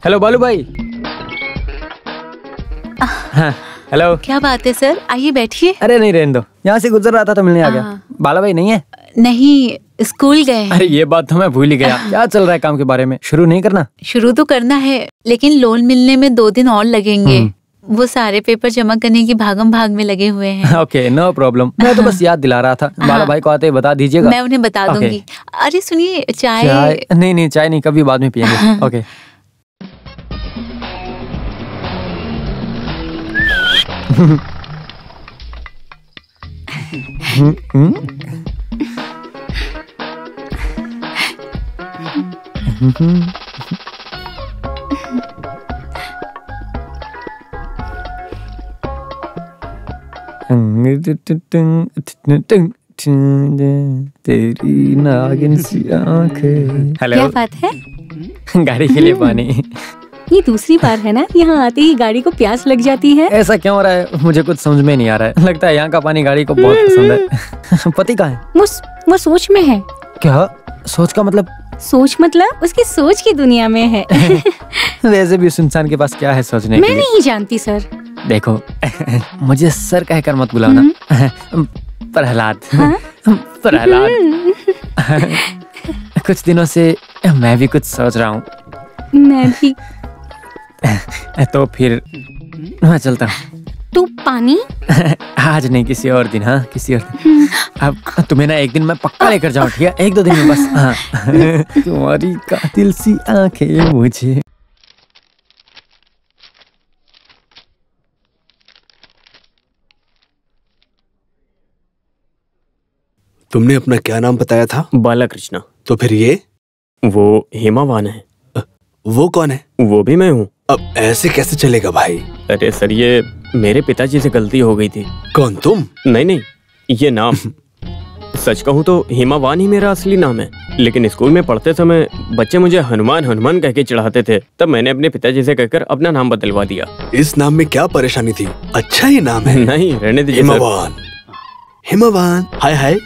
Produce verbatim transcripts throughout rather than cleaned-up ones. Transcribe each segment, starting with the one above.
Hello बालू भाई। हाँ हेलो। क्या बात है सर, आइए बैठिए। अरे नहीं रहने दो, यहाँ से गुजर रहा था तो मिलने आ गया। बाला भाई नहीं है? नहीं, स्कूल गए। अरे ये बात तो मैं भूल ही गया। क्या चल रहा है काम के बारे में? शुरू नहीं करना? शुरू तो करना है, लेकिन लोन मिलने में दो दिन और लगेंगे। वो सारे पेपर जमा करने की भागम भाग में लगे हुए हैं। Okay no problem. मैं तो बस याद दिला रहा था। बाला भाई को आते बता दीजिएगा। मैं उन्हें बता दूंगी। अरे सुनिए, चाय? चाय नहीं नहीं, चाय नहीं, कभी बाद में पियेंगे। ओके। तेरी नागिन सी आंखें। हेलो। क्या बात है? गाड़ी के लिए पानी। ये दूसरी बार है ना यहाँ आते ही गाड़ी को प्यास लग जाती है। ऐसा क्यों हो रहा है? मुझे कुछ समझ में नहीं आ रहा है। लगता है यहाँ का पानी गाड़ी को बहुत पसंद है। पति कहाँ है? वो वो सोच में है। क्या सोच का मतलब? सोच मतलब उसकी सोच की दुनिया में है। वैसे भी उस इंसान के पास क्या है सोचने के लिए? मैं नहीं जानती सर। देखो मुझे सर कहकर मत बुलाना। प्रहलाद। प्रहलाद। कुछ दिनों से मैं भी कुछ सोच रहा हूँ। मैं भी। तो फिर मैं चलता हूँ। तू पानी? आज नहीं, किसी और दिन। हाँ किसी और दिन। अब तुम्हें ना एक दिन मैं पक्का लेकर जाऊँ, ठीक है? एक दो दिन में बस। हाँ। तुम्हारी कातिल सी आंखें मुझे। तुमने अपना क्या नाम बताया था? बालाकृष्ण। तो फिर ये? वो हेमावान है। वो कौन है? वो भी मैं हूँ। अब ऐसे कैसे चलेगा भाई? अरे सर, ये मेरे पिताजी से गलती हो गई थी। कौन, तुम? नहीं नहीं, ये नाम। सच कहूँ तो हेमावान ही मेरा असली नाम है, लेकिन स्कूल में पढ़ते समय बच्चे मुझे हनुमान हनुमान कह के चिढ़ाते थे, तब मैंने अपने पिताजी से कहकर अपना नाम बदलवा दिया। इस नाम में क्या परेशानी थी? अच्छा ही नाम है। नहीं रहने दीजिए। हिमावान। हिमावान। हाय हाय।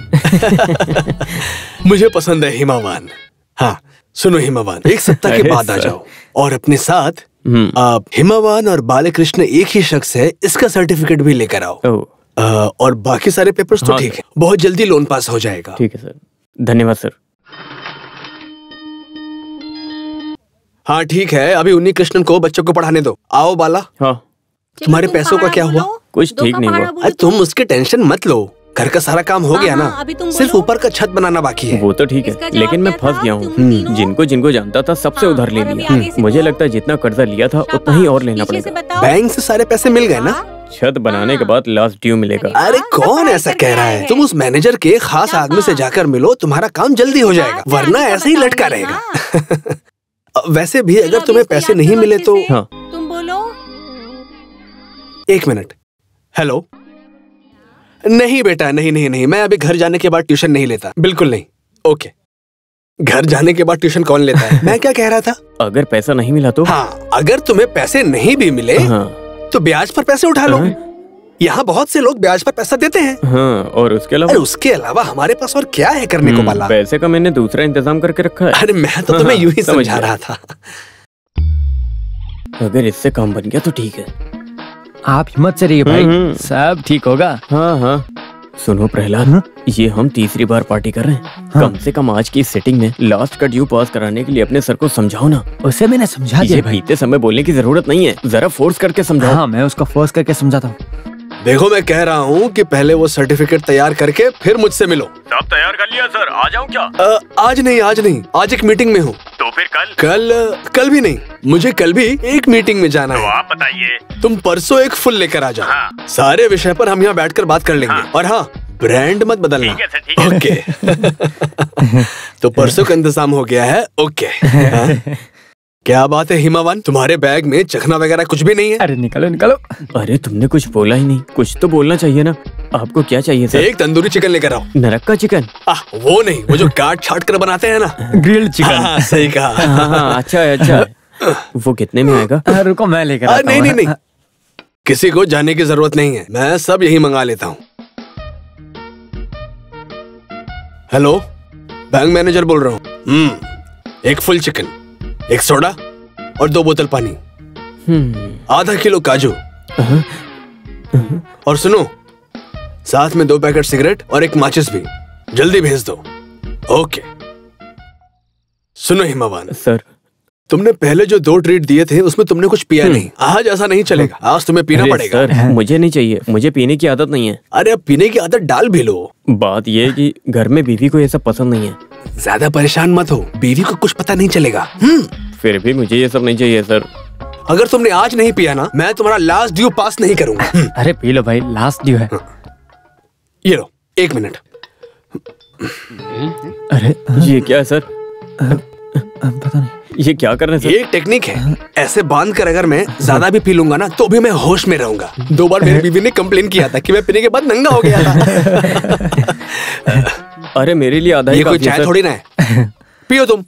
मुझे पसंद है हिमावान। हाँ सुनो हिमावान, एक सप्ताह के बाद आ जाओ और अपने साथ आप हिमावान और बालकृष्ण एक ही शख्स है इसका सर्टिफिकेट भी लेकर आओ। आ, और बाकी सारे पेपर्स तो ठीक है, बहुत जल्दी लोन पास हो जाएगा। ठीक है सर। धन्यवाद सर। हाँ ठीक है, अभी उन्हीं कृष्णन को बच्चों को पढ़ाने दो। आओ बाला। हाँ। तुम्हारे पैसों का क्या हुआ? कुछ ठीक नहीं हुआ। अरे तुम उसकी टेंशन मत लो, घर का सारा काम हो गया ना, सिर्फ ऊपर का छत बनाना बाकी है। वो तो ठीक है, लेकिन मैं फंस गया हूँ। जिनको जिनको जानता था सबसे उधार ले लिया। मुझे लगता है जितना कर्जा लिया था उतना ही और लेना पड़ेगा। बैंक से सारे पैसे मिल गए ना? छत बनाने के बाद लास्ट ड्यू मिलेगा। अरे कौन ऐसा कह रहा है? तुम उस मैनेजर के खास आदमी से जाकर मिलो, तुम्हारा काम जल्दी हो जाएगा, वरना ऐसे ही लटका रहेगा। वैसे भी अगर तुम्हें पैसे नहीं मिले तो हाँ। तुम बोलो। एक मिनट। हेलो। नहीं बेटा, नहीं नहीं नहीं, मैं अभी घर जाने के बाद ट्यूशन नहीं लेता, बिल्कुल नहीं। ओके। घर जाने के बाद ट्यूशन कौन लेता है? मैं क्या कह रहा था? अगर पैसा नहीं मिला तो? हाँ, अगर तुम्हें पैसे नहीं भी मिले हाँ। तो ब्याज पर पैसे उठा लो। यहाँ बहुत से लोग ब्याज पर पैसा देते हैं। हाँ, और उसके अलावा? अरे उसके अलावा हमारे पास और क्या है करने को बाला? पैसे का मैंने दूसरा इंतजाम करके रखा है। अरे मैं तो तुम्हें यूं ही समझा रहा था। अगर इससे काम बन गया तो ठीक है। आप हिम्मत से रहिए भाई, सब ठीक होगा। हाँ हाँ। सुनो प्रहलाद, ये हम तीसरी बार पार्टी कर रहे हैं। हाँ। कम से कम आज की सेटिंग में लास्ट का ड्यू पास कराने के लिए अपने सर को समझाओ ना। उसे मैंने समझा दिया। ये बीते समय बोलने की जरूरत नहीं है, जरा फोर्स करके समझाओ। हाँ मैं उसको फोर्स करके समझाता हूँ। देखो मैं कह रहा हूँ कि पहले वो सर्टिफिकेट तैयार करके फिर मुझसे मिलो। सब तैयार कर लिया सर, आ जाऊँ क्या? आ, आज नहीं आज नहीं, आज एक मीटिंग में हूँ। तो फिर कल? कल कल भी नहीं, मुझे कल भी एक मीटिंग में जाना तो है। आप बताइए। तुम परसों एक फुल लेकर आ जाओ। हाँ। सारे विषय पर हम यहाँ बैठकर बात कर लेंगे। हाँ। और हाँ, ब्रांड मत बदलना। ठीक है सर, ठीक है। ओके। तो परसों का इंतजाम हो गया है। ओके। हाँ? क्या बात है हिमावान, तुम्हारे बैग में चखना वगैरह कुछ भी नहीं है? अरे निकलो निकलो। अरे तुमने कुछ बोला ही नहीं, कुछ तो बोलना चाहिए ना। आपको क्या चाहिए सर? एक तंदूरी चिकन लेकर आओ। नरक का चिकन? आ, वो नहीं, वो जो काट छाट कर बनाते हैं ना, ग्रिल्ड चिकन। हाँ, सही कहा। हाँ, हाँ, अच्छा है अच्छा है। वो कितने में आएगा? रुको मैं लेकर आता हूँ। नहीं नहीं नहीं, किसी को जाने की जरूरत नहीं है, मैं सब यही मंगा लेता हूँ। हेलो, बैंक मैनेजर बोल रहा हूँ। हम्म, एक फुल चिकन, एक सोडा और दो बोतल पानी, आधा किलो काजू, और सुनो, साथ में दो पैकेट सिगरेट और एक माचिस भी। जल्दी भेज दो। ओके। सुनो हिमावान सर, तुमने पहले जो दो ट्रीट दिए थे उसमें तुमने कुछ पिया नहीं। आज ऐसा नहीं चलेगा, आज तुम्हें पीना पड़ेगा। सर, मुझे नहीं चाहिए, मुझे पीने की आदत नहीं है। अरे अब पीने की आदत डाल भी लो। बात ये है कि घर में बीवी को ये सब पसंद नहीं है। ज्यादा परेशान मत हो, बीवी को कुछ पता नहीं चलेगा। फिर भी मुझे ये सब नहीं चाहिए सर। अगर तुमने आज नहीं पिया ना, मैं तुम्हारा लास्ट ड्यू पास नहीं करूंगा। अरे पी लो भाई, लास्ट ड्यू है। ये लो, एक मिनट। अरे ये क्या है सर? पता नहीं ये क्या कर रहे हैं सर? ये एक टेक्निक है। ऐसे बांध कर अगर मैं ज्यादा भी पी लूंगा ना तो भी मैं होश में रहूंगा। दो बार मेरी बीवी ने कंप्लेन किया था कि मैं पीने के बाद नंगा हो गया था। अरे मेरे लिए आधा ही ये कोई काफी है चाय सर। थोड़ी ना है, पियो तुम।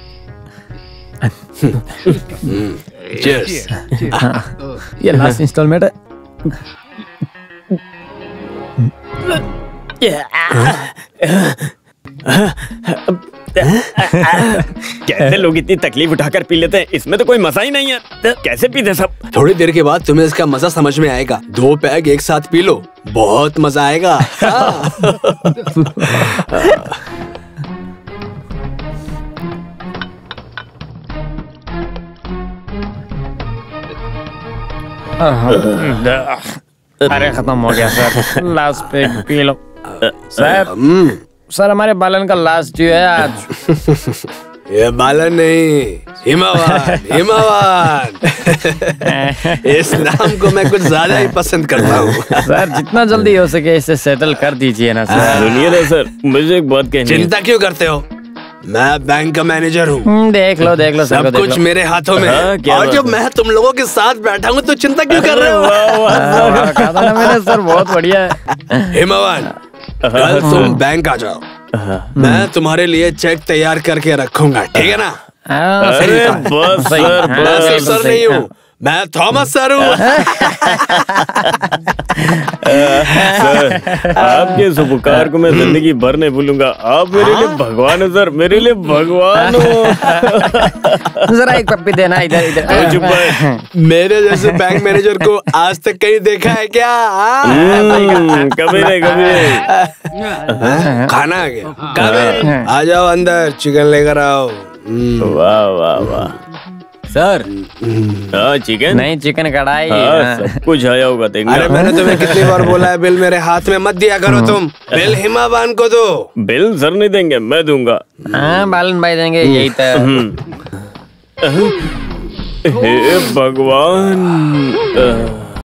Cheers। ये लास्ट इंस्टॉलमेंट है। कैसे लोग इतनी तकलीफ उठाकर पी लेते हैं? इसमें तो कोई मजा ही नहीं है। कैसे पीते सब? थोड़ी देर के बाद तुम्हें इसका मजा समझ में आएगा। दो पैग एक साथ पी लो, बहुत मजा आएगा। अरे खत्म हो गया सर, लास्ट पे पी लो। सर सर हमारे बालन का लास्ट ड्यू है आज। ये बालन नहीं, हिमावान। हिमावान। इस नाम को मैं कुछ ज्यादा ही पसंद करता हूँ। सर जितना जल्दी हो सके इसे सेटल कर दीजिए ना सर। सुनिए ना सर, मुझे एक बात कहनी है। चिंता क्यों करते हो? मैं बैंक का मैनेजर हूँ। हम्म, देख लो देख लो सर को सब देख कुछ लो। मेरे हाथों में हाँ, है। क्या और बात जब है? मैं तुम लोगों के साथ बैठा हूँ तो चिंता क्यों कर रहे हो? हाँ, कहा था ना मैंने सर, बहुत बढ़िया है। हिमावान, कल तुम बैंक आ जाओ, मैं तुम्हारे लिए चेक तैयार करके रखूंगा, ठीक है ना? हाँ, सही अरे कहा। बस सही, सर, हाँ, मैं सही, सिर्फ सर सही, नहीं हाँ। हूँ, मैं थॉमस सर हूँ। सर, आपके इस उपकार को मैं जिंदगी भर नहीं भूलूंगा। आप मेरे लिए भगवान हो सर, मेरे लिए भगवान हो। जरा एक पप्पी देना इधर इधर। तो चुप है। मेरे जैसे बैंक मैनेजर को आज तक कहीं देखा है क्या? हाँ? हम्म, कभी नहीं कभी नहीं। खाना आ गया। कब? आ जाओ अंदर, चिकन लेकर आओ। हम्म। वाह वाह वाह सर। हाँ चिकन नहीं, चिकन कढ़ाई। हाँ, हाँ। सब कुछ आया होगा देखना। अरे मैंने तुम्हें कितनी बार बोला है, बिल मेरे हाथ में मत दिया करो तुम। बिल हिमावान को दो। बिल सर नहीं देंगे, मैं दूंगा। हाँ बालन भाई देंगे, यही तो। हे भगवान।